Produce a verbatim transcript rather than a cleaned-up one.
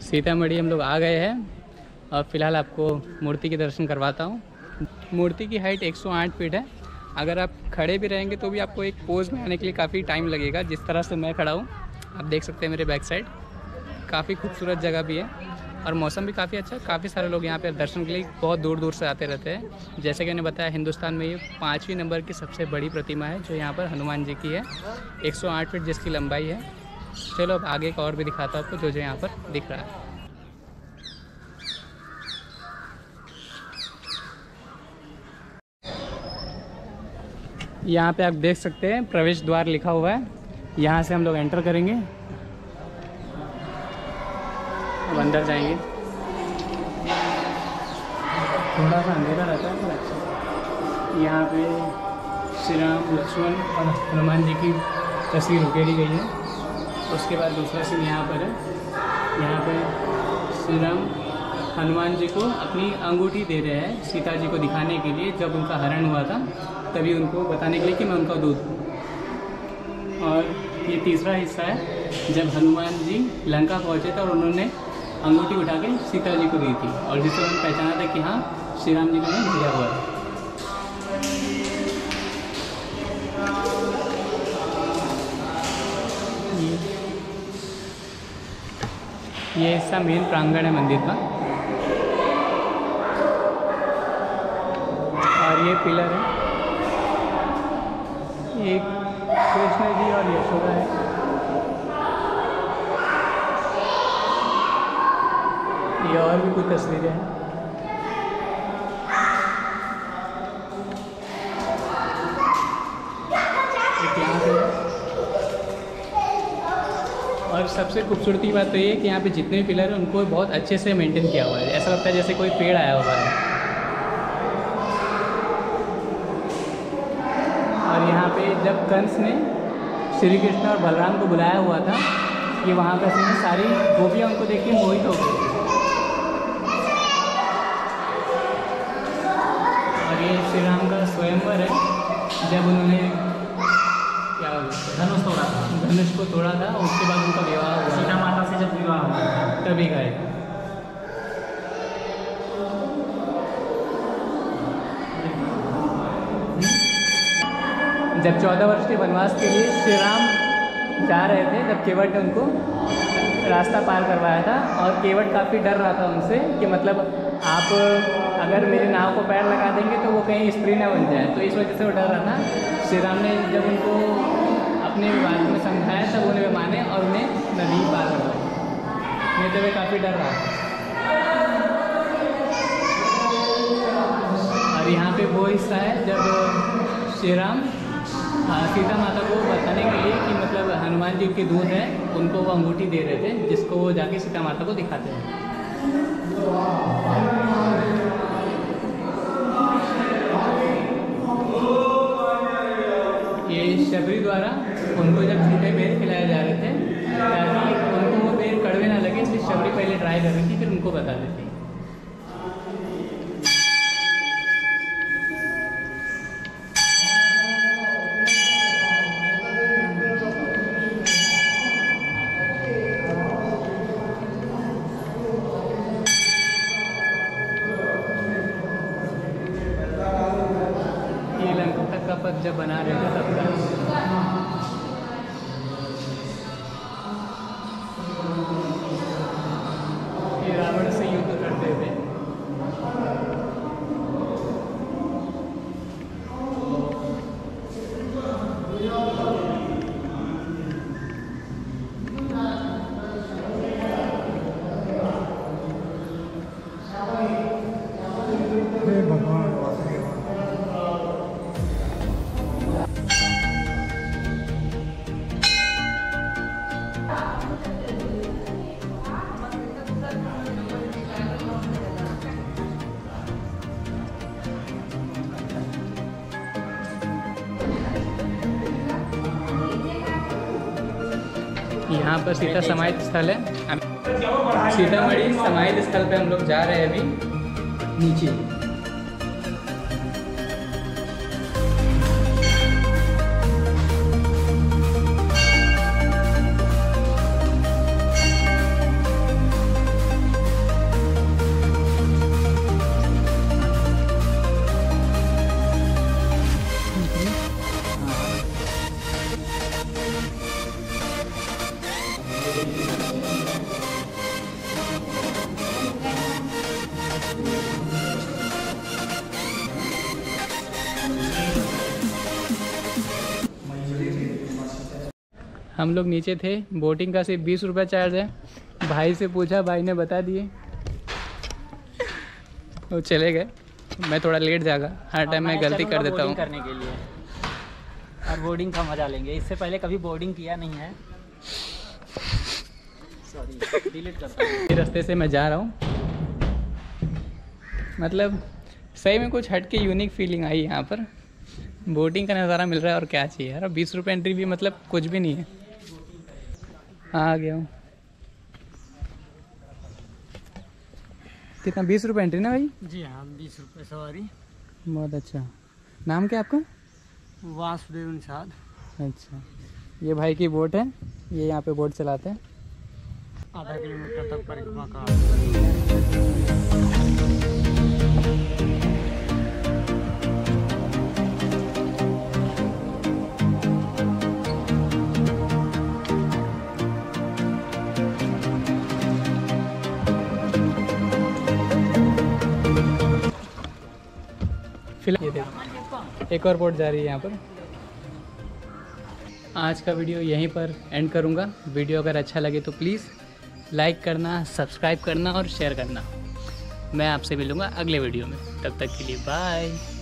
सीतामढ़ी हम लोग आ गए हैं और फिलहाल आपको मूर्ति के दर्शन करवाता हूँ। मूर्ति की हाइट एक सौ आठ फीट है। अगर आप खड़े भी रहेंगे तो भी आपको एक पोज में आने के लिए काफ़ी टाइम लगेगा। जिस तरह से मैं खड़ा हूँ आप देख सकते हैं मेरे बैक साइड। काफ़ी खूबसूरत जगह भी है और मौसम भी काफ़ी अच्छा है। काफ़ी सारे लोग यहाँ पे दर्शन के लिए बहुत दूर दूर से आते रहते हैं। जैसे कि मैंने बताया, हिंदुस्तान में ये पाँचवीं नंबर की सबसे बड़ी प्रतिमा है जो यहाँ पर हनुमान जी की है। एक सौ आठ फीट जिसकी लंबाई है। चलो अब आगे का और भी दिखाता हूँ आपको जो जो यहाँ पर दिख रहा है। यहाँ पे आप देख सकते हैं प्रवेश द्वार लिखा हुआ है। यहाँ से हम लोग एंटर करेंगे, अब अंदर जाएंगे। थोड़ा सा अंधेरा रहता है पर अच्छा। यहाँ पे श्री राम लक्ष्मण और हनुमान जी की तस्वीर उकेरी गई है। उसके बाद दूसरा सीन यहाँ पर है। यहाँ पे श्री राम हनुमान जी को अपनी अंगूठी दे रहे हैं सीता जी को दिखाने के लिए। जब उनका हरण हुआ था तभी उनको बताने के लिए कि मैं उनका दूध हूँ। और ये तीसरा हिस्सा है जब हनुमान जी लंका पहुँचे थे और उन्होंने अंगूठी उठा के सीता जी को दी थी और जिससे उन्होंने पहचाना था कि हाँ श्री राम जी को उन्हें भेजा हुआ है। ये हिस्सा मेन प्रांगण है मंदिर का और ये पिलर है। एक कृष्ण जी और यशोदा है। ये और भी कुछ तस्वीरें हैं। एक यहाँ पे। और सबसे खूबसूरती बात तो ये है कि यहाँ पे जितने भी पिलर हैं उनको बहुत अच्छे से मेंटेन किया हुआ है। ऐसा लगता है जैसे कोई पेड़ आया हुआ है। और यहाँ पे जब कंस ने श्री कृष्ण और बलराम को बुलाया हुआ था कि वहाँ का सीन, सारी गोपियाँ उनको देख के मोहित हो गई। और ये श्री राम का स्वयंवर है जब उन्होंने क्या धनुष तोड़ा था, धनुष को तोड़ा था। उसके बाद उनका विवाह हुआ, सीता माता से जब विवाह हुआ तभी गए। जब चौदह वर्ष के वनवास के लिए श्री राम जा रहे थे तब केवट ने उनको रास्ता पार करवाया था। और केवट काफ़ी डर रहा था उनसे कि मतलब आप अगर मेरे नाव को पैर लगा देंगे तो वो कहीं स्त्री ना बन जाए। तो इस वजह से वो डर रहा था। श्री राम ने जब उनको अपने विवाद में समझाया तब उन्हें वे माने और उन्हें नदी पार करवाई। नहीं तो वे काफ़ी डर रहा था। और यहाँ पे वो हिस्सा है जब श्री राम सीता माता को बताने के लिए कि मतलब हनुमान जी के दूध है, उनको वो अंगूठी दे रहे थे जिसको वो जाके सीता माता को दिखाते हैं। ये शबरी द्वारा उनको जब झूठे बेर खिलाए जा रहे थे ताकि उनको वो बेर कड़वे ना लगे, इसलिए शबरी पहले ट्राई कर रही थी फिर उनको बता देती। पद जब बना रहे थे तब का ये रावण से युद्ध करते थे। यहाँ पर सीता समाहित स्थल है। सीतामढ़ी समाहित स्थल पे हम लोग जा रहे हैं अभी नीचे। हम लोग नीचे थे, बोटिंग का सिर्फ बीस रुपये चार्ज है। भाई से पूछा, भाई ने बता दिए, वो चले गए। मैं थोड़ा लेट जागा, हर टाइम मैं गलती कर देता हूँ करने के लिए, और बोर्डिंग का मज़ा लेंगे। इससे पहले कभी बोर्डिंग किया नहीं है, सॉरी डिलीट करता हूँ। इस रास्ते से मैं जा रहा हूँ, मतलब सही में कुछ हट के यूनिक फीलिंग आई यहाँ पर। बोटिंग का नज़ारा मिल रहा है और क्या चाहिए यार। बीस रुपये एंट्री भी मतलब कुछ भी नहीं है। आ गया हूँ। कितना? बीस रुपये एंट्री ना भाई? जी हाँ, बीस रुपये सवारी। बहुत अच्छा। नाम क्या आपका? वासुदेव निषाद। अच्छा, ये भाई की बोट है, ये यहाँ पे बोट चलाते हैं। आधा किलोमीटर तक परिक्रमा का। फिलहाल ये देखो एक और बोट जा रही है यहाँ पर। आज का वीडियो यहीं पर एंड करूँगा। वीडियो अगर अच्छा लगे तो प्लीज़ लाइक करना, सब्सक्राइब करना और शेयर करना। मैं आपसे मिलूँगा अगले वीडियो में, तब तक के लिए बाय।